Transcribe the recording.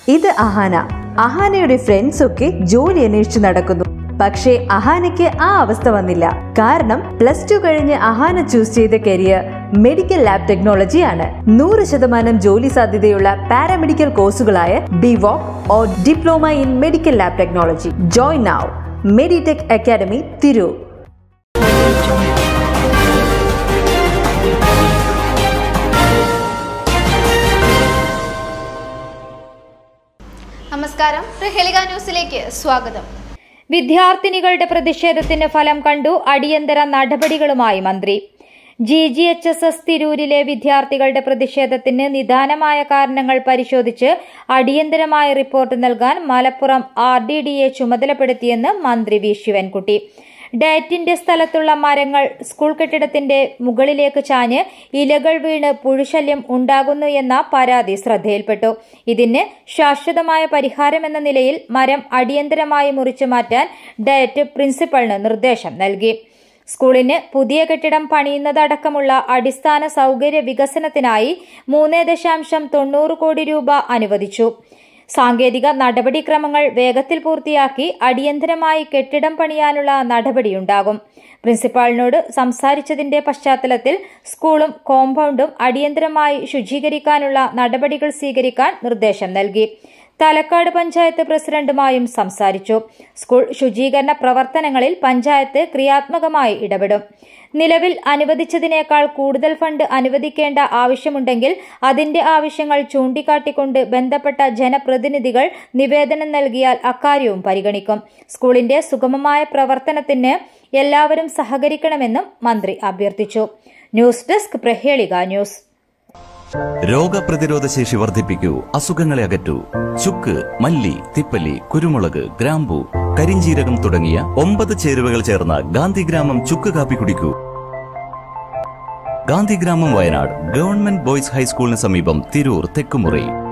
ഇത് അഹാന. അഹാനയുടെ ഫ്രണ്ട്സ് ഒക്കെ ജോലി അന്വേഷിച്ചു നടക്കുന്നു. പക്ഷേ അഹാനയ്ക്ക് ആ അവസ്ഥ വന്നില്ല. കാരണം +2 കഴിഞ്ഞ് അഹാന ചൂസ് ചെയ്ത കരിയർ മെഡിക്കൽ ലാബ് ടെക്നോളജി ആണ്. 100% ജോലി സാധ്യതയുള്ള പാരാമെഡിക്കൽ കോഴ്സുകളായ BVOC or diploma in medical lab technology. Join now Meditech academy, Tirur. നമസ്കാരം, പ്രഹേളിക ന്യൂസിലേക്ക് സ്വാഗതം. വിദ്യാർത്ഥിനികളുടെ പ്രതിഷേധത്തിന് ഫലം കണ്ടു. അടിയന്തര നടപടികളുമായി മന്ത്രി. GGHSS തിരൂരിലെ വിദ്യാർത്ഥികളുടെ പ്രതിഷേധത്തിന് നിദാനമായ കാരണങ്ങൾ പരിശോധിച്ച് അടിയന്തരമായ റിപ്പോർട്ട് നൽകാൻ മലപ്പുറം RDDA ചുമതലപ്പെടുത്തിയെന്ന് മന്ത്രി വി ശിവൻകുട്ടി. ഡയറ്റിന്റെ സ്ഥലത്തുള്ള മരങ്ങൾ സ്കൂൾ കെട്ടിടത്തിന്റെ മുകളിലേക്ക് ചാഞ്ഞ് ഇലകൾ വീണ് പുഴുശല്യം ഉണ്ടാകുന്നു എന്ന പരാതി ശ്രദ്ധയിൽപ്പെട്ടു. ഇതിന് ശാശ്വതമായ പരിഹാരമെന്ന നിലയിൽ മരം അടിയന്തരമായി മുറിച്ചു മാറ്റാൻ ഡയറ്റ് പ്രിൻസിപ്പലിന് നിർദ്ദേശം നൽകി. സ്കൂളിന് പുതിയ കെട്ടിടം പണിയുന്നതടക്കമുള്ള അടിസ്ഥാന സൗകര്യ വികസനത്തിനായി 3.90 കോടി രൂപ അനുവദിച്ചു. സാങ്കേതിക നടപടിക്രമങ്ങൾ വേഗത്തിൽ പൂർത്തിയാക്കി അടിയന്തരമായി കെട്ടിടം പണിയാനുള്ള നടപടിയുണ്ടാകും. പ്രിൻസിപ്പാളിനോട് സംസാരിച്ചതിന്റെ പശ്ചാത്തലത്തിൽ സ്കൂളും കോമ്പൗണ്ടും അടിയന്തരമായി ശുചീകരിക്കാനുള്ള നടപടികൾ സ്വീകരിക്കാൻ നിർദ്ദേശം നൽകി. തലക്കാട് പഞ്ചായത്ത് പ്രസിഡന്റുമായും സംസാരിച്ചു. സ്കൂൾ ശുചീകരണ പ്രവർത്തനങ്ങളിൽ പഞ്ചായത്ത് ക്രിയാത്മകമായി ഇടപെടും. നിലവിൽ അനുവദിച്ചതിനേക്കാൾ കൂടുതൽ ഫണ്ട് അനുവദിക്കേണ്ട ആവശ്യമുണ്ടെങ്കിൽ അതിന്റെ ആവശ്യങ്ങൾ ചൂണ്ടിക്കാട്ടിക്കൊണ്ട് ബന്ധപ്പെട്ട ജനപ്രതിനിധികൾ നിവേദനം നൽകിയാൽ അക്കാര്യവും പരിഗണിക്കും. സ്കൂളിന്റെ സുഗമമായ പ്രവർത്തനത്തിന് എല്ലാവരും സഹകരിക്കണമെന്നും മന്ത്രി അഭ്യർത്ഥിച്ചു. News desk, Prahelika news. രോഗപ്രതിരോധ ശേഷി വർദ്ധിപ്പിക്കൂ, അസുഖങ്ങളെ അകറ്റൂ. ചുക്ക്, മല്ലി, തിപ്പല്ലി, കുരുമുളക്, ഗ്രാമ്പു, കരിഞ്ജീരകം തുടങ്ങിയ 9 ചേരുവകൾ ചേർന്ന ഗാന്ധിഗ്രാമം ചുക്ക് കാപ്പി കുടിക്കൂ. ഗാന്ധിഗ്രാമം, വയനാട് ഗവൺമെന്റ് ബോയ്സ് ഹൈസ്കൂളിന് സമീപം, തിരൂർ തെക്കുമുറി.